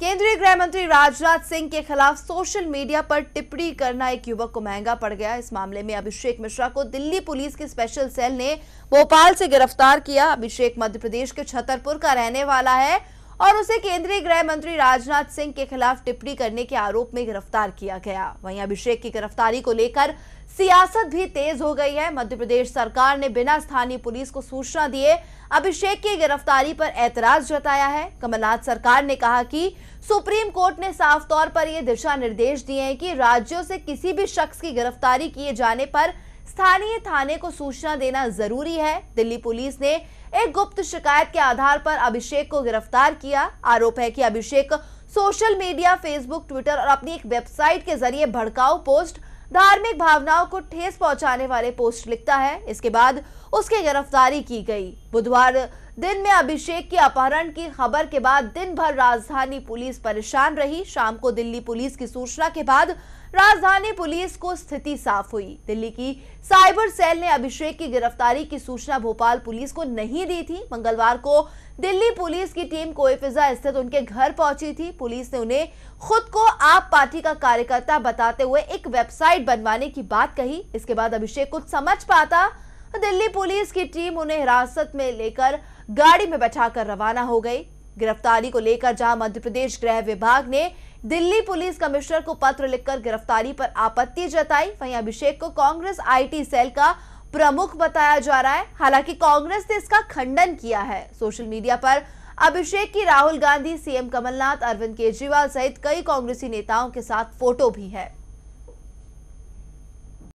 केंद्रीय गृह मंत्री राजनाथ सिंह के खिलाफ सोशल मीडिया पर टिप्पणी करना एक युवक को महंगा पड़ गया। इस मामले में अभिषेक मिश्रा को दिल्ली पुलिस की स्पेशल सेल ने भोपाल से गिरफ्तार किया। अभिषेक मध्य प्रदेश के छतरपुर का रहने वाला है और उसे केंद्रीय गृह मंत्री राजनाथ सिंह के खिलाफ टिप्पणी करने के आरोप में गिरफ्तार किया गया। वहीं अभिषेक की गिरफ्तारी को लेकर सियासत भी तेज हो गई है। मध्य प्रदेश सरकार ने बिना स्थानीय पुलिस को सूचना दिए अभिषेक की गिरफ्तारी पर ऐतराज जताया है। कमलनाथ सरकार ने कहा कि सुप्रीम कोर्ट ने साफ तौर पर यह दिशा निर्देश दिए हैं कि राज्यों से किसी भी शख्स की गिरफ्तारी किए जाने पर स्थानीय थाने को सूचना देना जरूरी है। दिल्ली पुलिस ने एक गुप्त शिकायत के आधार पर अभिषेक को गिरफ्तार किया। आरोप है कि Abhishek social media, Facebook, Twitter और अपनी एक वेबसाइट के जरिए भड़काऊ पोस्ट, धार्मिक भावनाओं को ठेस पहुंचाने वाले पोस्ट लिखता है। इसके बाद उसकी गिरफ्तारी की गई। बुधवार दिन में अभिषेक के अपहरण की खबर के बाद दिन भर राजधानी पुलिस परेशान रही। शाम को दिल्ली पुलिस की सूचना के बाद राजधानी पुलिस को स्थिति साफ हुई। दिल्ली की साइबर सेल ने अभिषेक की गिरफ्तारी की सूचना भोपाल पुलिस को नहीं दी थी। मंगलवार को दिल्ली पुलिस की टीम कोईफिजा स्थित उनके घर पहुंची थी। पुलिस ने उन्हें खुद को आप पार्टी का कार्यकर्ता बताते हुए एक वेबसाइट बनवाने की बात कही। इसके बाद अभिषेक कुछ समझ पाता दिल्ली पुलिस की टीम उन्हें हिरासत में लेकर गाड़ी में बैठाकर रवाना हो गई। गिरफ्तारी को लेकर जहां मध्य प्रदेश गृह विभाग ने दिल्ली पुलिस कमिश्नर को पत्र लिखकर गिरफ्तारी पर आपत्ति जताई, वहीं अभिषेक को कांग्रेस आईटी सेल का प्रमुख बताया जा रहा है। हालांकि कांग्रेस ने इसका खंडन किया है। सोशल मीडिया पर अभिषेक की राहुल गांधी, सीएम कमलनाथ, अरविंद केजरीवाल सहित कई कांग्रेसी नेताओं के साथ फोटो भी है।